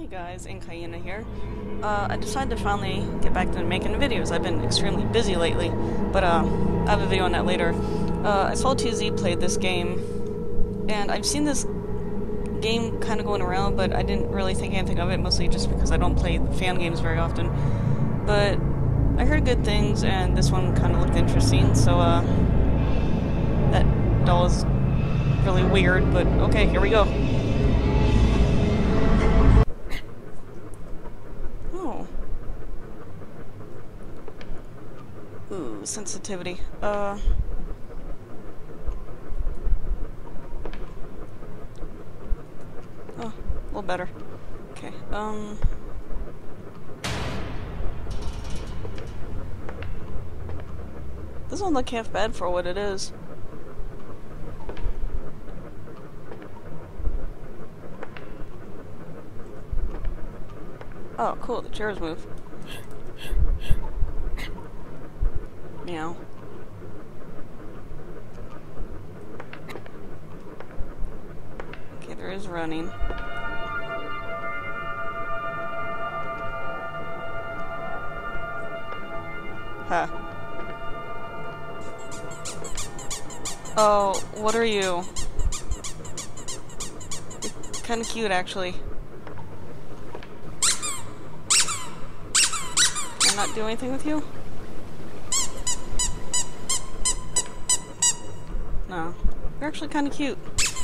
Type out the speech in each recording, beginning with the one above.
Hey guys, Inkhyena here. I decided to finally get back to making videos. I've been extremely busy lately, but I have a video on that later. I saw TZ played this game, and I've seen this game kind of going around, but I didn't really think anything of it, mostly just because I don't play fan games very often. But I heard good things, and this one kind of looked interesting, so that doll is really weird, but okay, here we go. Ooh, sensitivity. Oh, a little better. Okay, this doesn't look half bad for what it is. Oh, cool, the chairs move. Meow. Okay, there is running. Huh. Oh, what are you? You're kinda cute, actually. Can I not do anything with you? No. You're actually kinda cute.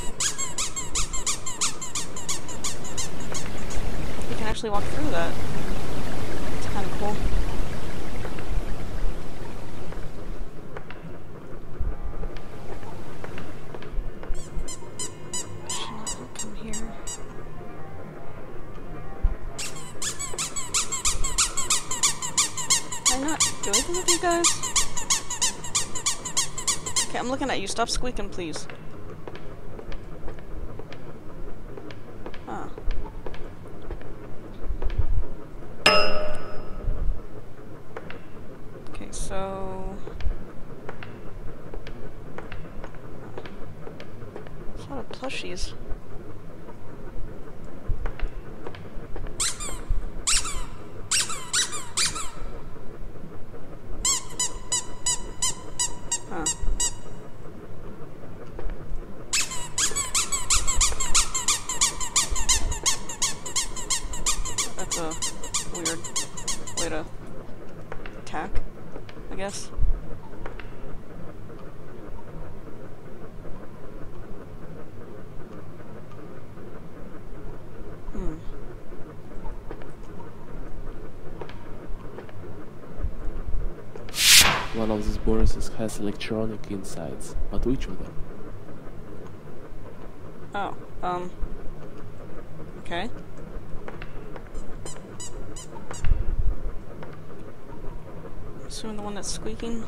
You can actually walk through that. It's kinda cool. Should not come here. Can I not do anything with you guys? Okay, I'm looking at you. Stop squeaking, please. Huh. Okay, so... There's a lot of plushies. Huh. That's a weird way to attack, I guess. One of these boxes has electronic insides, but which of them? Oh, okay. Assuming the one that's squeaking.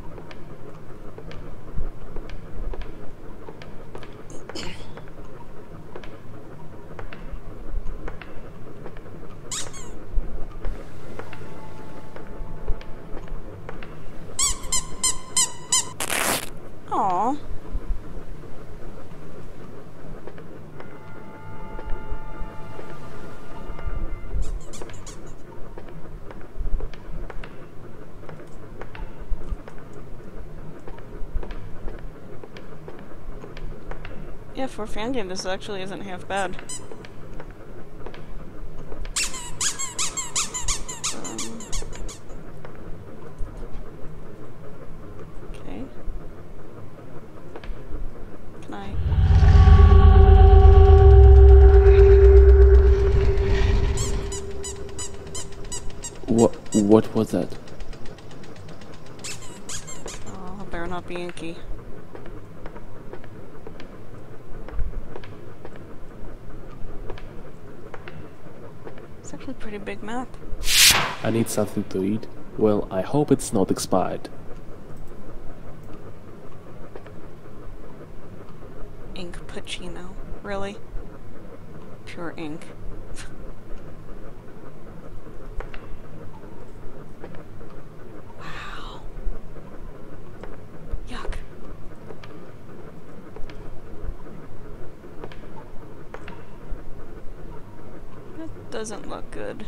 Aww. Yeah, for a fan game, this actually isn't half bad. Okay. Can I... What was that? Oh, I better not be inky. It's actually a pretty big map. I need something to eat. Well, I hope it's not expired. Ink Pacino. Really? Pure ink. Wow. Yuck. Doesn't look good.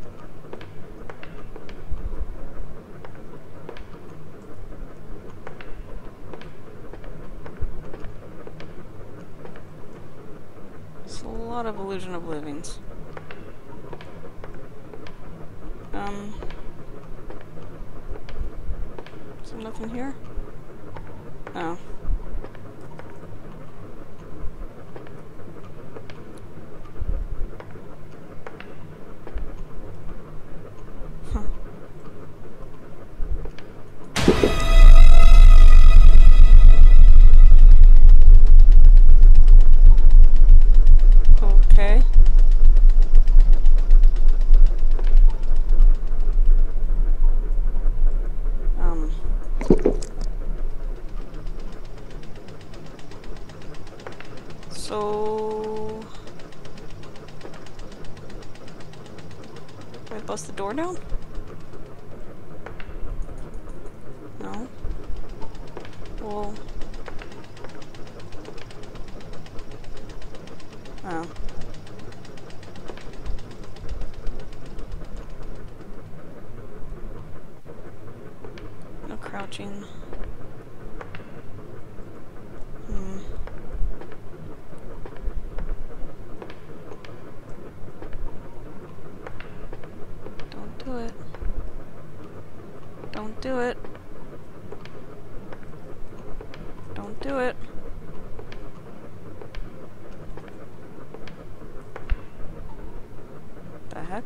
It's a lot of illusion of livings. Is there nothing here? Oh. Okay. So... do I bust the door down? No. Well... oh. No crouching. Don't do it. Don't do it. Don't do it. The heck?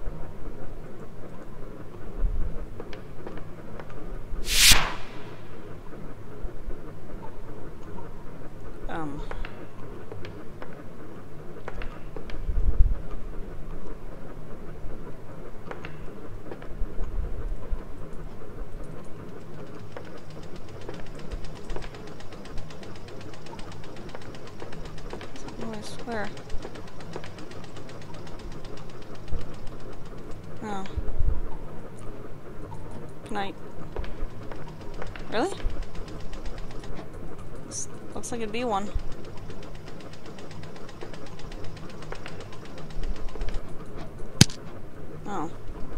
Oh, I swear. Oh. Can I... really? This looks like it'd be one. Oh.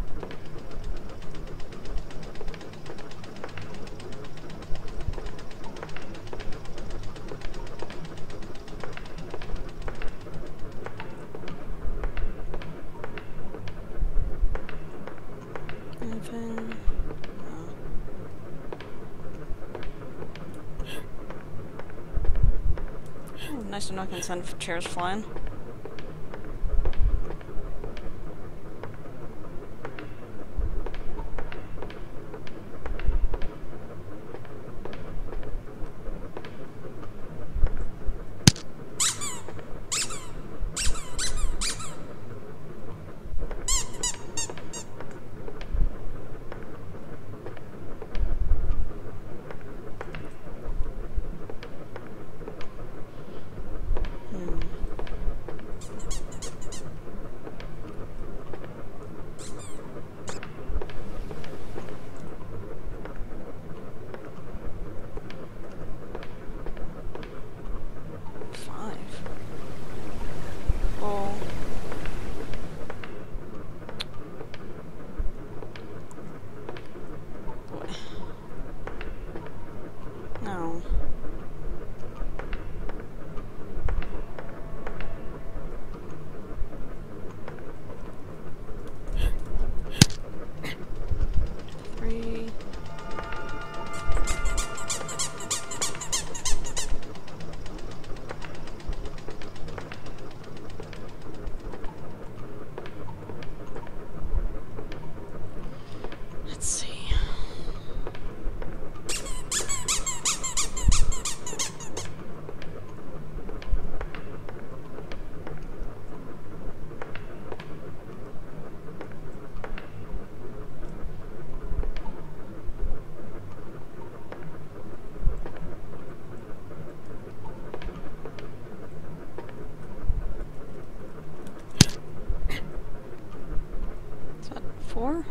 Anything? No. Oh, nice to know I can send chairs flying. No. Three. Let's see. Is that 4?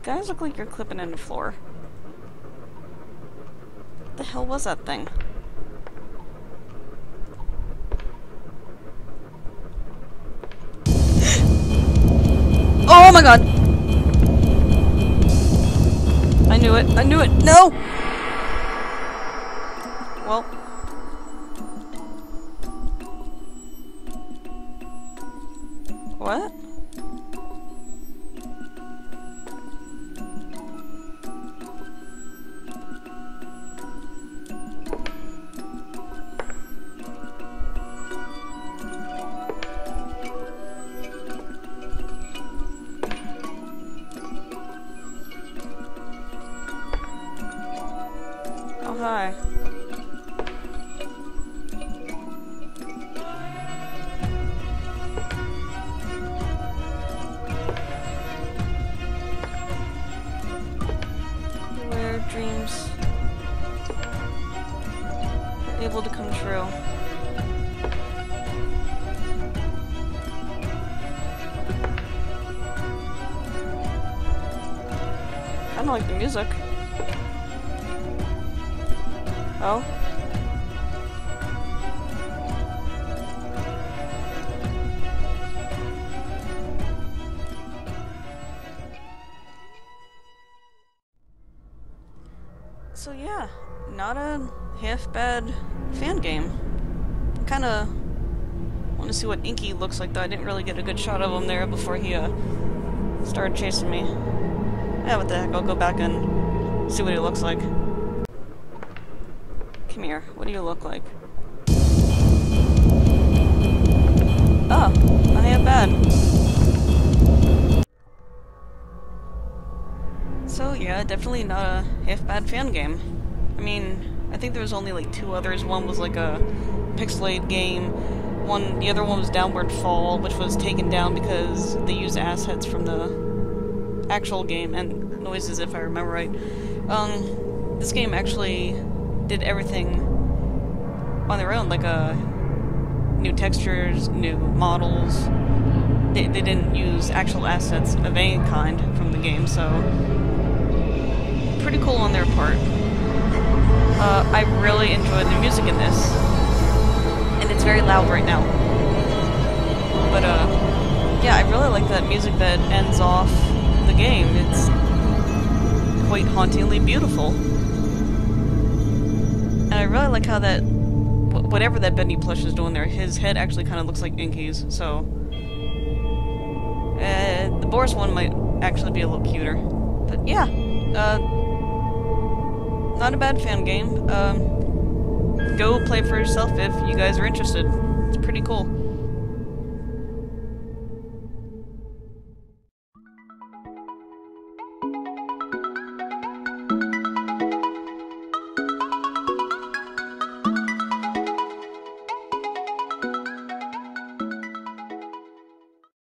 guys look like you're clipping in the floor. What the hell was that thing? Oh my god! I knew it. I knew it. No! Well. What? Oh, hi. Where dreams are able to come true. Kinda like the music. Oh? So yeah, not a half-bad fan game. Kinda want to see what Inky looks like though. I didn't really get a good shot of him there before he started chasing me. Yeah, what the heck, I'll go back and see what he looks like. Come here, what do you look like? Oh, not half bad. So yeah, definitely not a half-bad fan game. I mean, I think there was only like 2 others. One was like a pixelated game. The other one was Downward Fall, which was taken down because they used assets from the actual game and noises, if I remember right. This game actually did everything on their own, like new textures, new models. They didn't use actual assets of any kind from the game, so pretty cool on their part. I really enjoyed the music in this, and it's very loud right now. But yeah, I really like that music that ends off the game. It's quite hauntingly beautiful. And I really like how that, whatever that Bendy plush is doing there, his head actually kind of looks like Inky's, so... the Boris one might actually be a little cuter. But yeah, not a bad fan game. Go play for yourself if you guys are interested. It's pretty cool.